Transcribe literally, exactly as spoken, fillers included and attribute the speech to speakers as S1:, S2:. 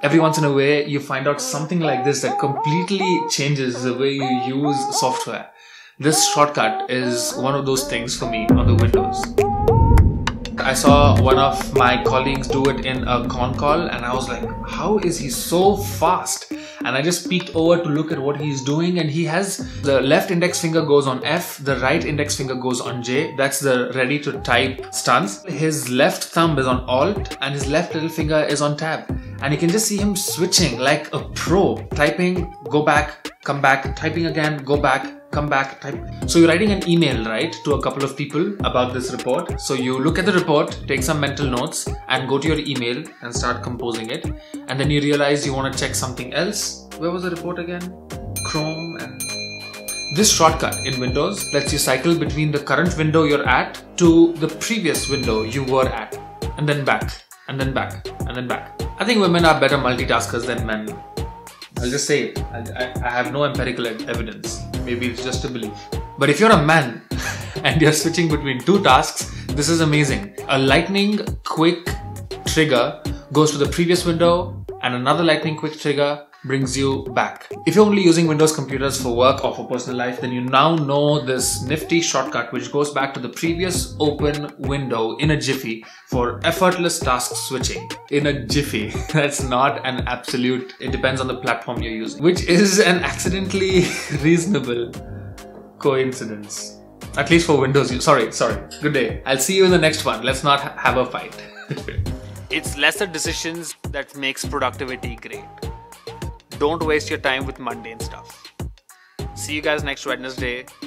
S1: Every once in a way, you find out something like this that completely changes the way you use software. This shortcut is one of those things for me on the Windows. I saw one of my colleagues do it in a con call and I was like, how is he so fast? And I just peeked over to look at what he's doing, and he has the left index finger goes on F, the right index finger goes on J. That's the ready to type stance. His left thumb is on Alt and his left little finger is on Tab. And you can just see him switching like a pro. Typing, go back, come back, typing again, go back, come back, type. So you're writing an email, right, to a couple of people about this report. So you look at the report, take some mental notes and go to your email and start composing it. And then you realize you want to check something else. Where was the report again? Chrome. And this shortcut in Windows lets you cycle between the current window you're at to the previous window you were at, and then back, and then back, and then back. I think women are better multitaskers than men. I'll just say it. I, I have no empirical evidence. Maybe it's just a belief. But if you're a man and you're switching between two tasks, this is amazing. A lightning quick trigger goes to the previous window, and another lightning quick trigger brings you back. If you're only using Windows computers for work or for personal life, then you now know this nifty shortcut which goes back to the previous open window in a jiffy for effortless task switching. In a jiffy. That's not an absolute, it depends on the platform you're using, which is an accidentally reasonable coincidence. At least for Windows. Sorry, sorry. Good day. I'll see you in the next one. Let's not have a fight.
S2: It's lesser decisions that makes productivity great. Don't waste your time with mundane stuff. See you guys next Wednesday.